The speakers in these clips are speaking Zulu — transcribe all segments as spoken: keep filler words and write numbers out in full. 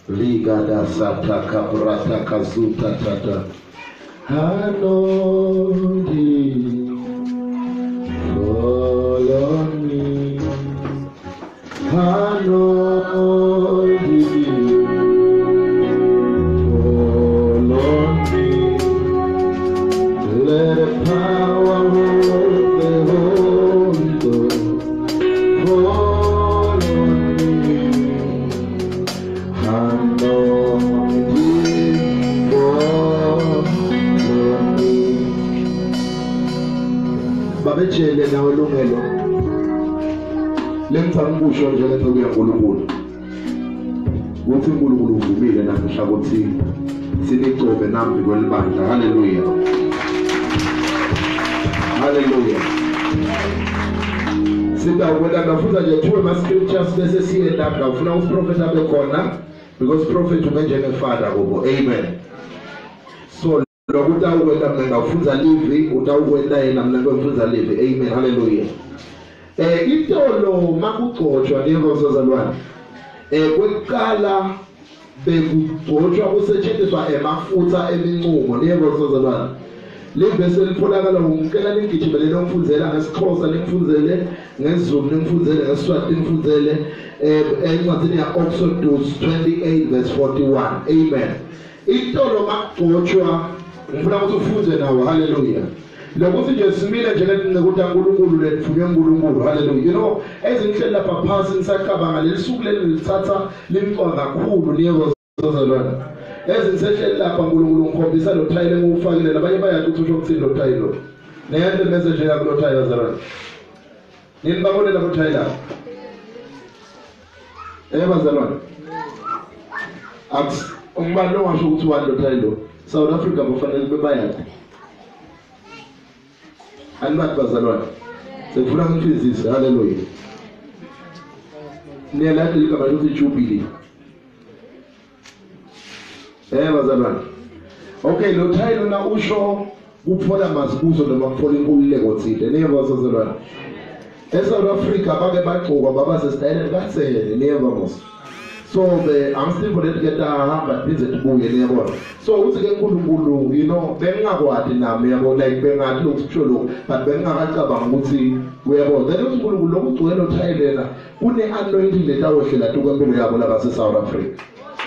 Ligada sata kabrata kazuta tata. Anointing fall on me. Anointing fall on me. Let the power of the Holy Ghost fall on me. Anointing fall on me. Babechele nawe lungelo. Lengithangisho nje lethe kuya uNkulunkulu. Uthi uNkulunkulu uvumile namhla ukuthi sinicobe nami kwelibandla. Hallelujah. Hallelujah. Sida wena ngafuza nje two ma scriptures bese siyenda ngafuna uprofet abe khona because prophet umenje nefather kubo. Amen. So lokuthi awukwenda mina ngafuza live utawukwenda yena mina ngafuza live. Amen. Hallelujah. Eh itolo makugcotshwa ngezozalwane eh kwekala bekugcotshwa kusetshenziswa emafutha emincumo ngezozalwane libese litholakala umkela lingijibele lomfunzela ngesikhosa lingfunzele ngesiZulu lingfunzele ngeSwati lingfunzele eh encwadini ya Exodus twenty-eight verse forty-one. Amen. Itolo makugcotshwa ngifuna ukuthi ufunze nawo. Hallelujah. Lokuthi nje simile nje lethi ukuthi uNkulunkulu lethunywe uNkulunkulu. Hallelujah. You know ezinhle lapha phansi nisaqabanga lelisuku leli lithatha limqwa kakhulu niyezozalwane. Ezinhle lapha uNkulunkulu ngikhombisa lo thayile ngufakile labanye bayathi ukuthi usho ukuthini lo thayile. Neyande message yakho lo thayile zalwane. Nini babone lo thayile? Eh bazalwane. Ax umbalo washo ukuthi wani lo thayile. South Africa bafanele bebayathi. Anbathi bazalwane sefuna ngifizise. Hallelujah. Niyalathi ligama lokuthi Jubilee. Eh bazalwane. Okay, lo thayilo na usho kuphola mazibuzo noma kuphola inkululeko thile. Niyeva bazalwane. eSouth Africa bake bagqoka baba sesitayeleni katsele. Niyeva mos. So the I'm still for that get hamba bize tibuye niyabona. So uthi ke uNkulunkulu you know bengingakwadi nami yabo like bengathi lokusho lo but bengingacabanga ukuthi uyabona then uNkulunkulu lokugcwele uThailela une anointing letawehlela tukwempilo yabo la base South Africa.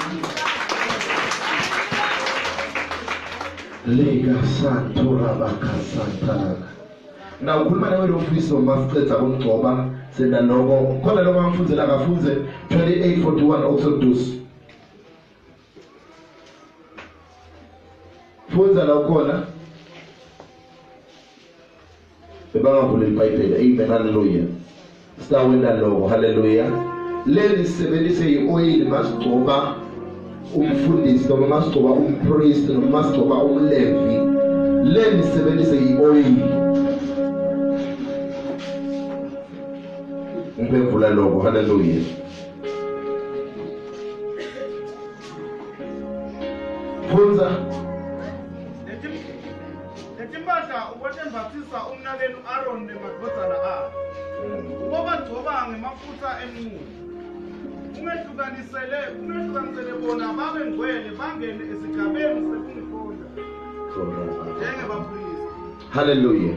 Lega santura bakasantana. Now ukhuluma nawe lo mfisi masiqedza kumgcoba senda lokho khona lokho amfunzela akafunze twenty-eight forty-one Exodus. Funza la khona ebangavula iBhayibheli. Amen. Hallelujah. Sitawenda lokho. Hallelujah. Leli sisebenzise ioil masigcoba umfundisi noma masigcoba umpriest noma masigcoba umlevi. Leli sisebenzise ioil. Ngivula lokho. Hallelujah. Funza Letimbasha ukwethembathisa umnakeni uAaron nemadodana akhe. Ubabagcoba ngemafutha emnqulu. Ungehlukanisele, ungehlukanisele bona babe ngcwele bangene esigabeni sekungikhona. Njengabaphristi. Hallelujah.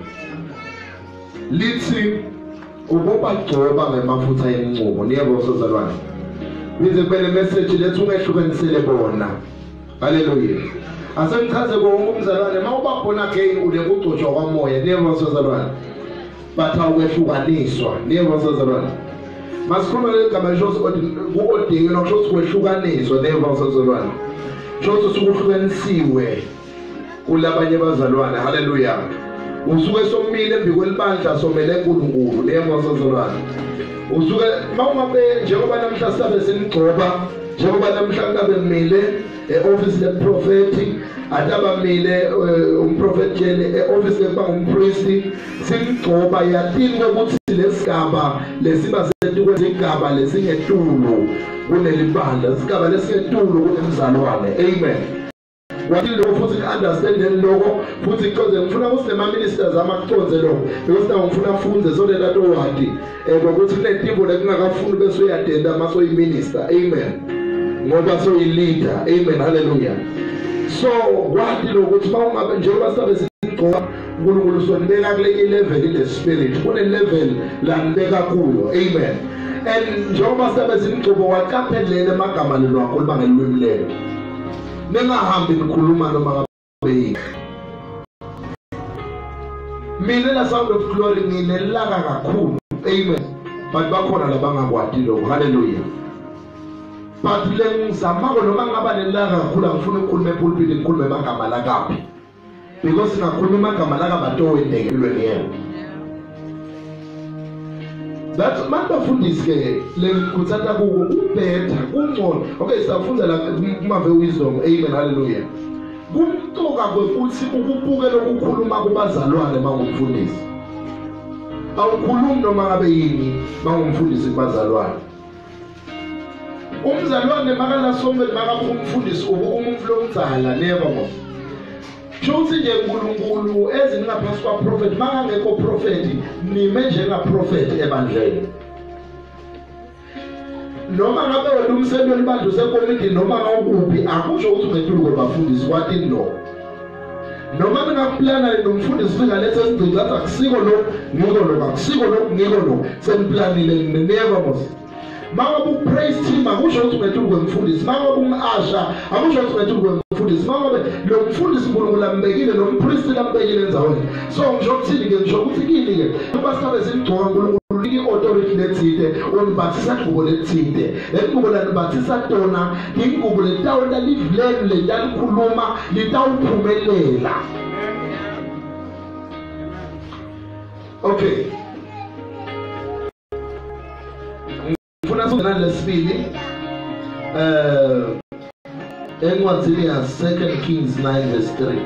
Lithi ubabagcoba ngemafutha emncumo. Niyebo sozalwane. Bize kube message lethi ungehlukanisele bona. Hallelujah. Asengichaze konke umzalwane mawubabona again ulekugcotshwa kwamoya. Niyebo sozalwane. Batha ukwehlukaniswa. Niyebo sozalwane. Masikhuluma legama lisho ku-ordinary nokusho kwehlukaniswa. Niyebo sozalwane. Sho sokuhlukanisiwe kulabanye bazalwane. Hallelujah. Usuke somile embikwelibandla somele uNkulunkulu. Niyebo sozalwane. Usuke mawungabe njengoba namhla sabe senigcoba njengoba namhla kabe mile e-office leprofeti atabamile umprofeti jene e-office lekba umpriest simgcoba yatinwe ukuthi lesigaba lesiba setukwe sigaba lesingetulu kunelibandla sigaba lesingetulu kunemzalwane. Amen. Wathi lokho futhi understand lokho futhi because ngifuna ukuthi ma ministers amaconze lokho because na ngifuna afunde so that owadi ukuthi kunetimbo lekungakafuni bese uyadenda maso iminister. Amen. ngoba so i-leader. Amen, hallelujah. So kwathi lokuthi mawungabe njengoba sabe sigqoka uNkulunkulu sonibeka kule level in the spirit, kune level la nibeka kuyo. Amen. And njengoba sabe sigqobo waqaphelele amagama lelo wakhuluma ngelimi lelo, ningahambi nikhuluma noma ngabe mina la Sound of Glory nginelaka kakhulu. Amen. But bakhona labangakwati lokho. Hallelujah. But lengizamako noma ngaba nelaka kakhulu angifuni ukukhuluma epulpit ngikhulume amagama la kaphi. Because ngakhuluma amagama la kabato wendeke empilweni yenu. That mandafundisi ke lengikuthanda kuko kubhetha kungcono. Okay, sifunda la kumave wisdom. Amen, hallelujah. Kumtoka kwekuthi ukubuke lokukhuluma kubazalwane mangumfundisi. Awukhulumi noma ngabe yini mangumfundisi kubazalwane. Umzalwane makala sombe makabuka umfundisi umuntu lomdzala never mo. Shothi nje uNkulunkulu ezingaphansi kwa prophet makangekho prophet nime njenga prophet ebandleni. Noma ngabe wena umsebenzi libandlu sekomiti noma ngawukuphi akusho ukuthi ungethulu kwabafundisi kwathi no. Noma ningaplana nomfundisi singalethe izinto zathi akusiko lo ngiko lo akusiko lo ngiko lo seniplanile never mos. Mangabe upraise team akusho ukuthi ungethulu kwemfundisi, mangabe ungasha akusho ukuthi ungethulu kwemfundisi, mangabe lo mfundisi uNkulunkulu ambekile lo mpriest lambekile enzaweni. So ngisho ukuthini ke ngisho ukuthi kini ke kuba sabe simgcoka uNkulunkulu liki authority lethide unibathisa kubo lethide lengubo lanibathisa tona ingubo letawula livleni letalikhuluma litawuphumelela. Okay, ngifuna sona lesibili eh encwadini ya Second Kings nine verse three.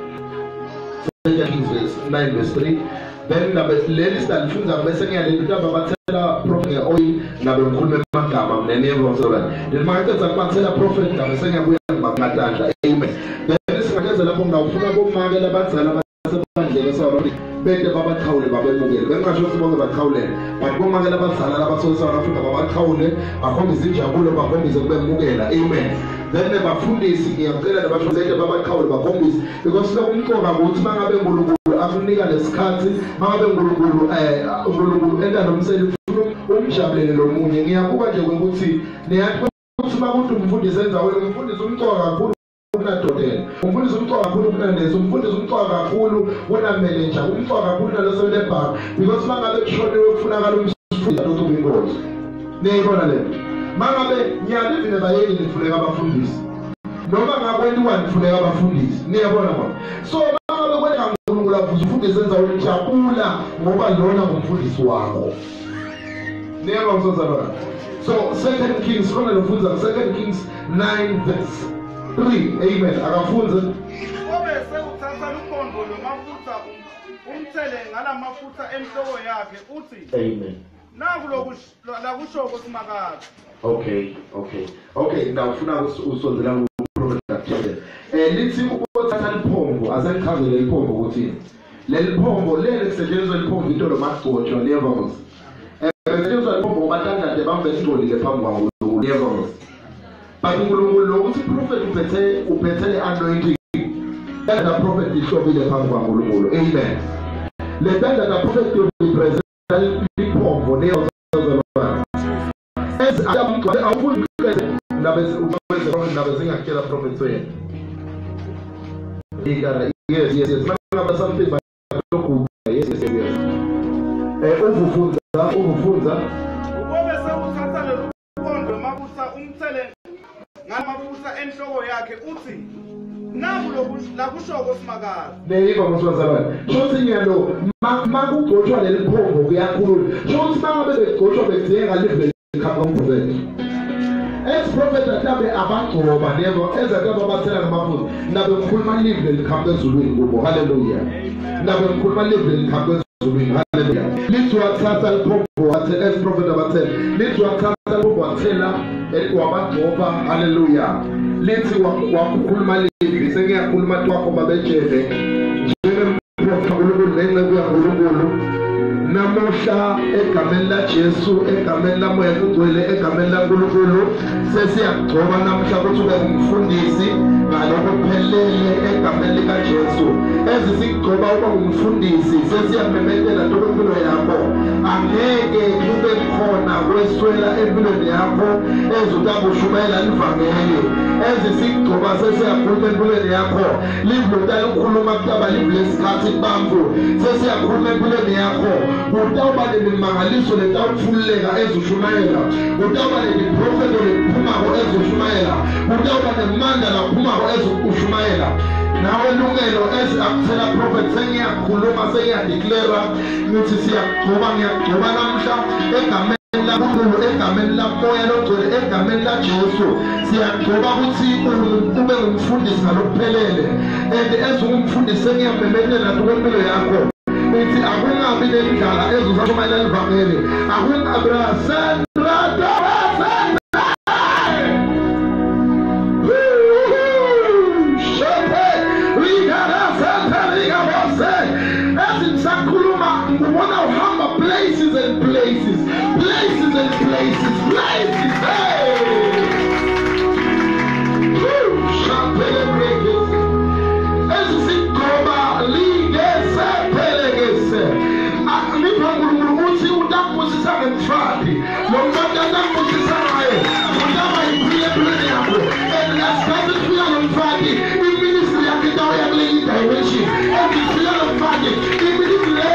Second Kings nine verse three. Then nabe leli salifunza bese ngiyalenda babathela prophet ngeoil nabe ngikhuluma amagama mneneve wasola. Then maketha kwathela prophet nabe sengiyabuya ngakatandla. Amen. Then singakwenza lapho ngawufuna bomake labadzala basebandleni sawo bede babathawule babemukele. Bengasho ukuthi bonke bathawulele. But bomake labadzala labasosa bafika babathawule bakhombisa injabulo bakhombisa kubemukela. Amen. Then bafundisi ngiyacela labashozete babathawule bakhombisa because lokumqoka ukuthi mangabe uNkulunkulu akunika lesikhathi mangabe uNkulunkulu eh uNkulunkulu enda nomsebenzi ufuna umjabulele lomunye. Ngiyakuba nje ukuthi niyathi ukuthi bakuthi umfundisi enza wena umfundisi umqoka kakhulu kunadodela, umfundisi umqoka kakhulu kunandesi, umfundisi umqoka kakhulu kunamanager, umqoka kakhulu nalosebenza ebhanki because mangabe kushoniwe kufunakala umfundisi ukuthi ingozi. Niyibona le mangabe nyali vile bayeni nifuneka abafundisi noma ngakwenziwa nifuneka abafundisi. Niyabona mama. So mangabe kwenza uNkulunkulu avuza umfundisi enza ujabula ngoba lona ngumfundisi wakho. Niyabona msozalwana. So Second Kings kona lofunza Second Kings nine verse three. Amen. Akafunza obese uthatha lukhombo lomafutha umthele ngalamafutha enhloko yakhe uthi amen. Naku lokusho kosimakazi. Okay, okay. Okay, ngifuna usonzela uProfessor Chebe. Eh lithi ukuthatha liphombo asengichazele liphombo ukuthi leli phombo leli kusetshenziswa liphombo into lomagcotsho levels. Eh kusetshenziswa liphombo bathandade bambe isingcolile phambi kwaNkulunkulu levels. But uNkulunkulu ukuthi prophet uphethe uphethe le anointing. That prophet ihlobile phambi kwaNkulunkulu. Amen. Le tanda the prophet to represent liphombo levels. As I am I will nabe singakela prophet wena. Yes, yes, yes. Mama something but yes, yes, yes. Eh uvufunza, uvufunza. Ubobe sewuthatha lo lukhombo mabutha umthele ngamafutha enhloko yakhe uthi naku lokusho kosimakazi. Neyiba mswazalwane. Shothi nyalo makugcotshwa leli phombo kuyakhulula. Shothi mangabe begcotshwa bedinga live khamba umprofeti. As prophet atabe abagcoba nebo ezakaba bathela ngamafutha nabe ngikhuluma live likhamba ezulwini kubo. Hallelujah. Nabe ngikhuluma live likhamba ezulwini. Hallelujah. Lithi wathatha liphombo wathi as prophet abathela. Lithi wathatha liphombo wathela wabagcoba. Hallelujah. Lithi wakhuluma live sengiyakhuluma twakho babejele. Njenge prophet uNkulunkulu nenceku yaNkulunkulu namuhla namhla egameni la Jesu egameni la moya kugcwele egameni la nkulunkulu sesiyagcoba namhla ukuthi ube umfundisi ngalokuphelele egameni lika Jesu ezisigcoba uba umfundisi sesiyamemethela impilo yakho angeke kube khona kweswela empilweni yakho ezotakushumayela livangeli ezisigcoba sesiyakhuluma empilweni yakho livota likhuluma kutaba livesikhathi bambu sesiyakhuluma empilweni yakho utawuba nemimangaliso letawuthuleka ezishumayela utawuba nemiprofeto lephumako ezishumayela utawuba nemandla laphumako ezishumayela nawe lungelo ezakuthela prophet sengiyakhuluma sengiyadeclare ngithi siyagcoba ngiyagcoba namhla egameni lankulu egameni lamoya logcwele egameni la Jesu siyagcoba ukuthi ube ngumfundisi ngalokuphelele and ezungumfundisi sengiyamemethela kwempilo yakho ukuthi akungabi nendlala ezosashumayela livangeli akungabi rasendrada places and places, places and places, places. Hey! Woo! Champele breakers. As we go, ligese, pelegese. Akni panguluruti udakusisa mfadi. Lomba dakusisa nae. Udama ipile pile yako. And let's start to feel mfadi. In ministry yakitawa ya lady direction. And we feel mfadi. In ministry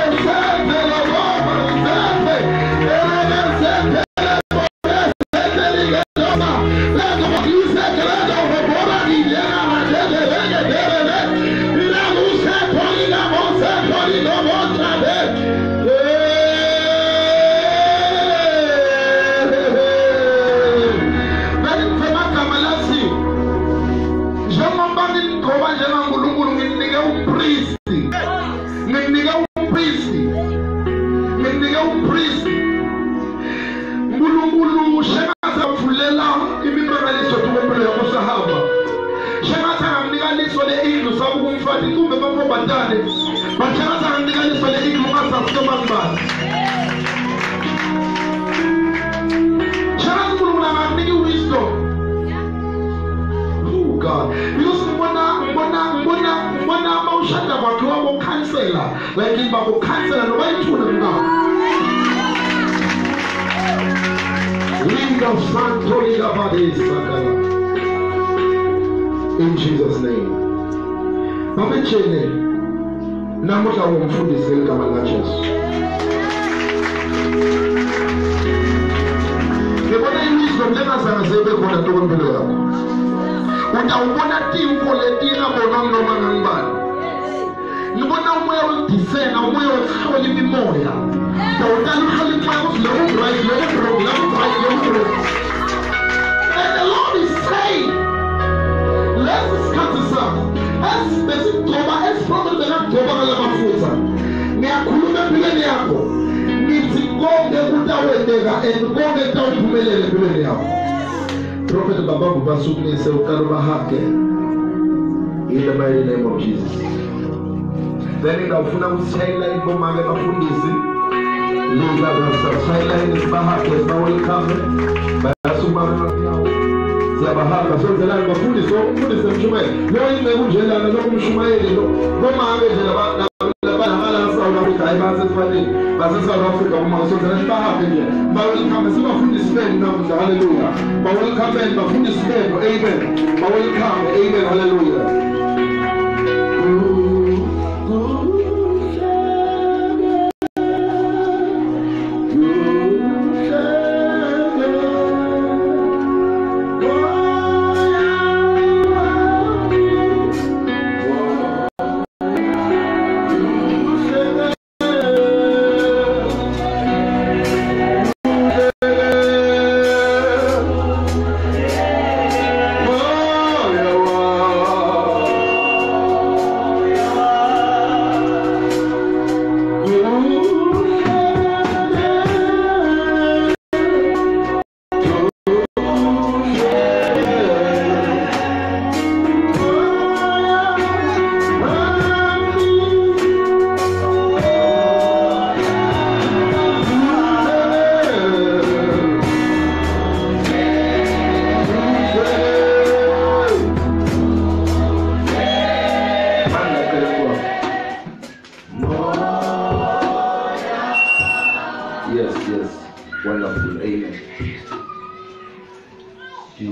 in Jesus' name. Papa Chene, namuhla umfundisi ngegama lika Jesu. Ngibona iwisdom lengazazi sebe khona ntokompilo yakho. Utawubona timpo letina bona noma ngangibani. Ngibona umoya wodisena, umoya wokuhlola imimoya. Utawutala ukuhlola imoya ukuthi lokho right, lokho wrong, lokho right, lokho wrong. And the Lord is saying, let's discuss this up. As basic toba, as prophet the not toba kalamafuta. Ngiyakhuluma empilweni yakho. Ngithi konke kutawendeka and konke kutawuphumelela empilweni yakho. Prophet Baba Basukunise ukaluma hake. In the mighty name of Jesus. Then ngawufuna ukushayela ibomake bafundisi. Liza basashayela isibahake bawelcome. Bayasuma ngawo. Siyabahamba sonzelana bafundisi umfundisi emshumayeli. Lo ingeke unjelana lokumshumayeli lo. Bomake nje labantu labala South Africa ayibasesifanele. Base South Africa uma sonzelana bahambe nje. Bawelcome sibafundisi benu namuhla hallelujah. Bawelcome bafundisi benu amen. Bawelcome amen hallelujah. Oh,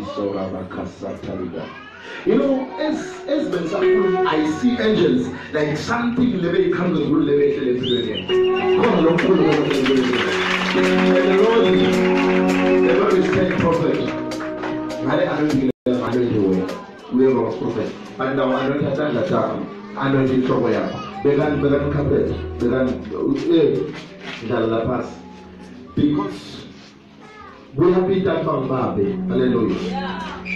You know, as as when I see angels like something level comes to level level. And the Lord, the Lord is saying, prophet. I don't think I don't know we are a prophet. And now I don't have that time. I don't need trouble. Began, began, carpet, began, eh, pass. Because we have been that from Baby. Hallelujah.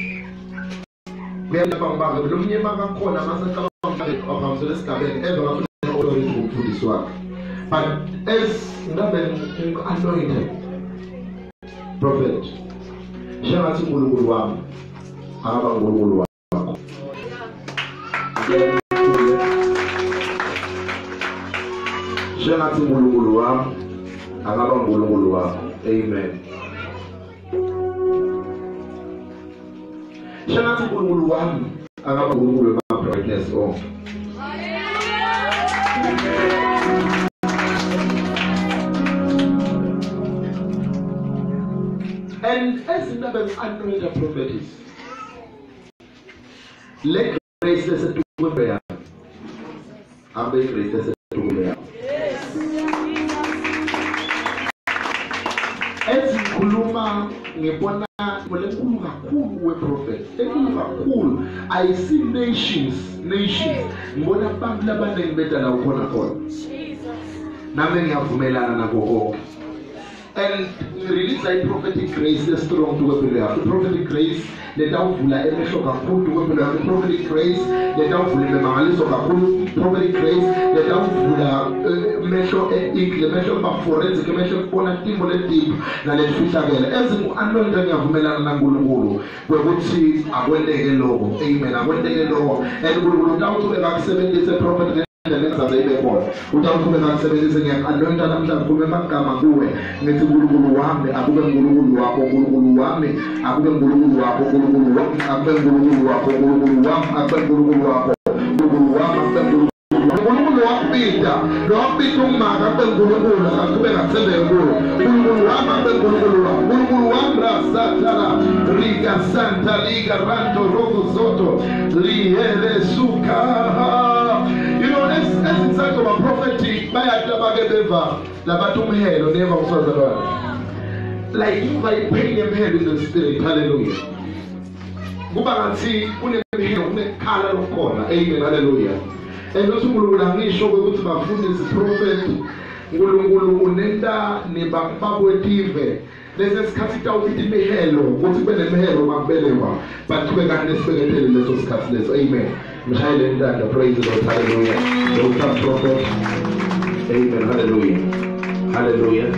We have from Baby. Don't you ever call a master of our service cabin ever to this work. But as nothing anointed prophet, Shana Guluam, Abba Guluam. Shana Guluam, Abba Guluam. Amen. Shana Guluam, Abba Guluam, brightness of. And as another anointed prophet is, let grace as a two prayer. I make grace as a two prayer. As Kuluma, Nebona, Molekulu cool prophet. Ekulu cool. I see nations, nations. Mbona Bangla Banda better than Okona call. Naming of Melana Nago. And release a prophetic grace, the strong to weapon. The prophetic grace, the doubtful, the shock of food to weapon. The prophetic grace, the doubtful, the malice of a food. Prophetic grace, the doubtful, the measure ink, the measure of forensic, the measure of one team or the deep, and the fish again. As the anointing of Melanangulu, we would see a one day low. Amen. A one day low. And we will down to about seven days a prophet. The next of the before, without coming out seven days again, and learn that I'm not going to come away. Let the Guru Wami, Abu Guru Wapo Guru Wami, Abu Guru Wapo Guru Wami, Abu Guru Wapo Guru Wami, Abu Guru Wapo Guru Wami, Abu Guru Wami, Peter, Lord Peter Maga, Abu Guru Wami, Abu Guru Wami, Abu Guru Wami, Guru Wami, Satara, Riga Santa Liga Ranto Rogo Soto, Liere Suka. You know, as as inside of a prophetic, by a tabagabeva, Labatum head or never was the Lord. Like you by paying them head in the spirit, hallelujah. Go back and see, when they hear the color of corner, amen, hallelujah. And those who will have me show what my food is prophet, Gulu Nenda, Nebambabu T V. Let's cut it out with the hello, what's been a hello, my belly, but we got this way, let us cut this, amen. Michael and the praise of the Lord, hallelujah. Don't come prophet. Amen, hallelujah. Hallelujah.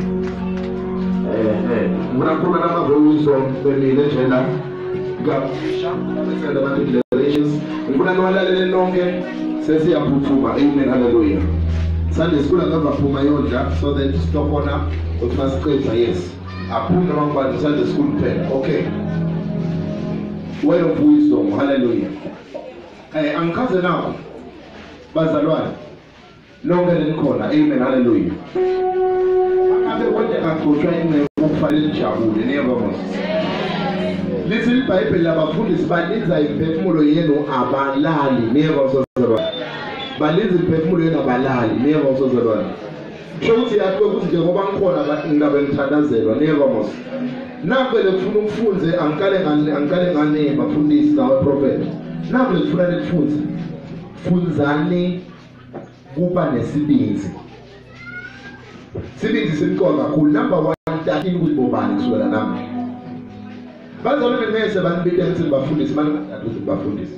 When I come and I'm a rose of the legend, God, the declarations, and when I know a little longer, says he Puma, amen, hallelujah. Sunday school, I never put my own job, so that stop on up with my scripture, yes. I put the wrong by the Sunday school pen, okay. Word of wisdom, hallelujah. Hey, I'm cousin now. Bazalwan. Longer than corner. Amen. Hallelujah. I mean, what they are portraying the Mufalin Chabu, the neighborhood. Little Bible about food is by inside Petmulo Yeno Abalali, never so the But little Petmulo Abalali, never so the Shows you at what the one corner but in the Ventana, never most. Now, the Funum Fools, I'm calling I'm calling a name, but Fundis, our prophet. Now the friendly foods, foods only, Gupa and Sibins. Sibins is in color, who number one thirteen with Boban is well enough. But the only man said, I'm being to Bafundis, man, that was the Bafundis.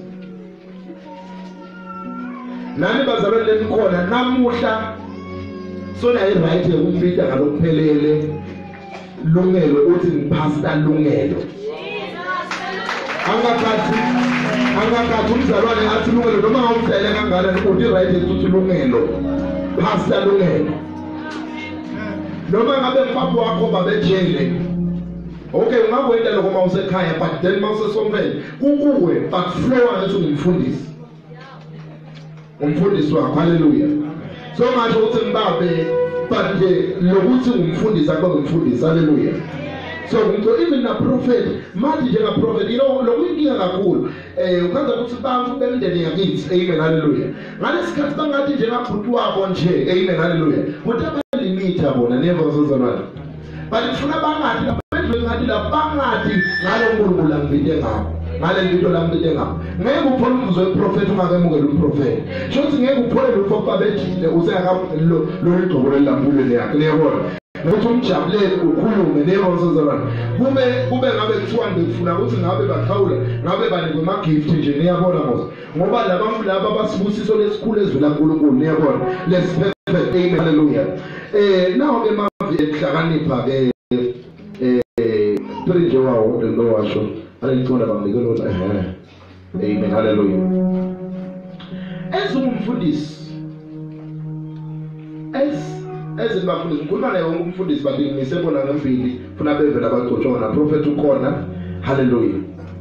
None of us are in the corner, Namusha. So I write a woman, I don't pay Lungelo, what's in Pasta Lungelo. Angakati Angakati umzalwane athi lungelo noma ngumdele kangana uthi right ukuthi lungelo pastor lungelo noma ngabe mfapho wakho babejele okay ungakwenda lokho mawusekhaya but then mawusesompela kukuwe but flow ngathi ungumfundisi umfundisi wakho hallelujah so ngasho ukuthi mbabe but nje lokuthi ungumfundisi akube umfundisi hallelujah So even a prophet, manje njenga prophet, you know, lokuyinkinga kakhulu. Eh ukwenza ukuthi bantu bemndeni yakithi. Amen, hallelujah. Ngalesikhathi bangathi njengabhuti wabo nje. Amen, hallelujah. Kodwa balimita bona never sozalwana. But ifuna bangathi laphendwe ngathi la bangathi ngalo uNkulunkulu lambide ngabo. Ngale nto lambide ngabo. Ngeke uphole umvuzo weprofet ungakemukela umprofeti. Shothi ngeke uphole lokho babethile usengaka lo lo ligqoko lelambulweni yakhe. Liyabona? Ukuthi umjabulele ukhulume nevo sozalwana kube kube ngabe kuthiwa ngifuna ukuthi ngabe bakhawula ngabe banikwe ama gift nje niyabona mos ngoba labantu laba basibusiso lesikhulu ezivela kuNkulunkulu niyabona let's perfect amen hallelujah eh nawo ke mavi ehlakanipha ke eh three nje wawo lo washo alengicona bangike lo eh amen hallelujah ezumfundisi es ezibafundisi ngikhuluma naye wonke umfundisi bathi ngisebona ngempili funa bevela abagcotshwa na prophet ukhona hallelujah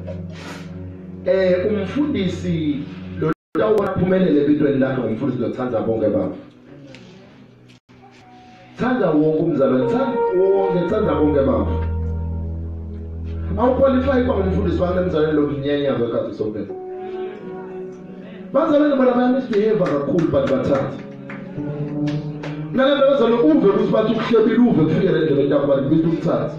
eh umfundisi lo tawona phumelele ebitweni lakhe umfundisi lothanza bonke baba thanda wonke umzalwane thanda wonke thanda bonke baba awu qualify kwa umfundisi banemzalwane lo mnyanya ngekhathi sonke bazalwane bona bayamisbehave kakhulu but bathanda nalabo bazalo uve ukuthi bathi ukuhlebile uve kufike le ndlela yakho bathi bithi ukuthatha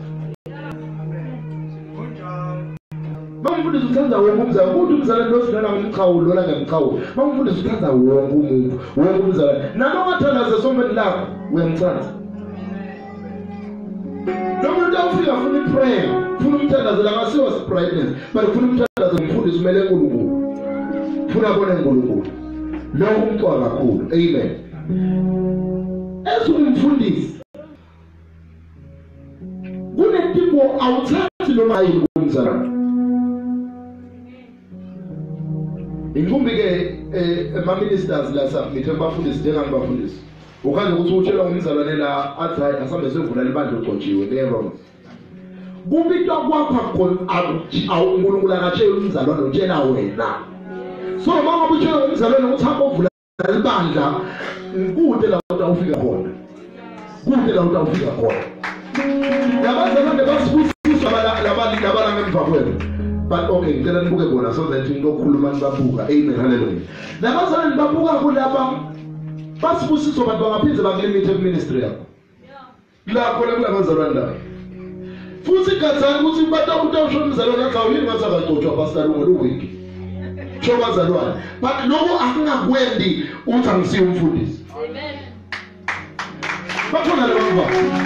bamfundisa uthanza wonke umzalwane ukuthi umzalwane losidana ngomqhawu lona ngemqhawu bamfundisa uthanza wonke umuntu wonke umzalwane noma wathandaza sombeni lakho uyamthanda noma umuntu awufika funa iprayer funa umthandazela ngasiwa brightness but funa umthandaza umfundisi kumele uNkulunkulu funa bona uNkulunkulu lo umntwana kakhulu amen ezumfundisi kunetipho awuthathi noma yini kumzalwane ingumbi ke ema ministers la submit abafundisi njengabafundisi ukhanje ukuthi utshela umzalwane la athi hayi asambe sevula libandla uqotshiwe nero kubitwa kwakho khona uNkulunkulu akatshela umzalwane utshela wena so mama utshela umzalwane ukuthi hamba uvula libandla kude la utawufika khona kude la utawufika khona labazalwane basibusiswa labali labala ngemva kwethu but okay ngicela nibuke bona so that ngokhuluma nibabuka amen hallelujah labazalwane babuka kulapha basibusiswa abantu bangaphinze bangelimite ministry yakho la khona kulabazalwane la futhi gathani ukuthi bathu utawusho umzalwane akho yini ngathi akagcotshwa pastor ngoluwiki chobazalwane but lokho akungakwendi uthi angisiyo umfundisi amen bakhona laba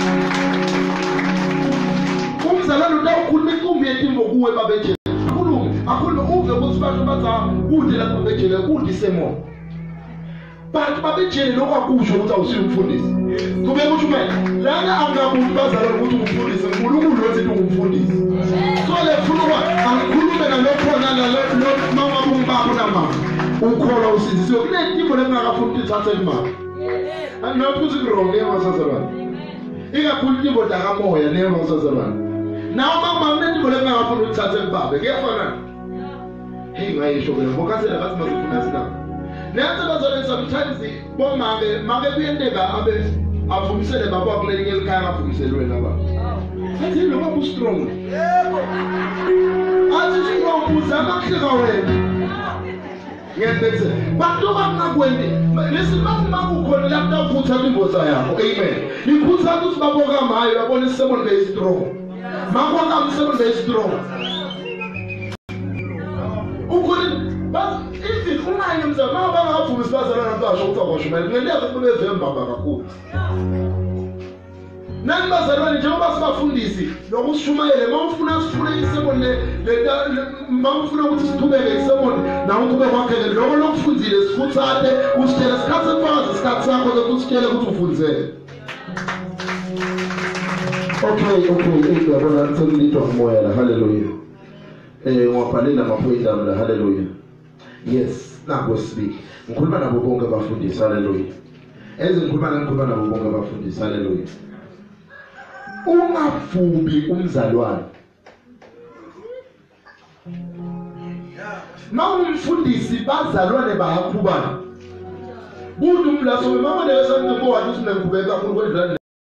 umzalwane utawukhuluma inkumbi yetimbo kuwe babejele akhulume akhulume uve ukuthi bantu baza kude la babejele kude semo bantu babejele lokho akusho ukuthi awusiyo umfundisi kube kusho manje lana angabuthi bazalwane ukuthi umfundisi uNkulunkulu lothi ungumfundisi so le funa angikhulume nalokho nalokho mama bumbapho nama ukholwa usizisiwe kunetimo lengakafuni uthathe imali anokuthi kuronge masazalwane ikakhulu timbo dakamoya neyo masazalwane nawo mama kunetimo lengakafuni uthathe imbabe kuyafana hey ngayisho ke ngokasela bathi mazifuna sina nenze bazalwane sometimes bomake make kuyenteka abe avumisele baba kulelinye likhaya avumiselwe naba athi lo baba strong yebo athi strong uzama kuhleka wena ngiyabethe bantu bangakwendi lesibathi makukhona lapho uphutha imboza yakho amen iphutha ukuthi baboka mayo yabona isebon be strong makwaka umsebenzi be strong ukuri bas ithi kunanye mzama mama bangavumi sibazalana basho ukuthi akwashumela ngendlela ukuthi bezemba kakhulu nani bazalwane njengoba sibafundisi lokushumayele mawufuna sifune isebone le mawufuna ukuthi sithubeke isebone nawo kube kwakhele lokho lokufunzile sifuthathe usitshele sikhathe phansi isikhathi sakho lokusitshela ukuthi ufundzele okay okay ngiyabona sengilithwa umoya la hallelujah eh ngwaphalela amaphoyinti ami la hallelujah yes nako sibili ngikhuluma nabo bonke abafundisi hallelujah ezingikhuluma ngikhuluma nabo bonke abafundisi hallelujah ungavumbi umzalwane mawumfundisi bazalwane bayakhubana buthi umlaso mama leyo santo wathi sinengubeka kakhulu kwendlela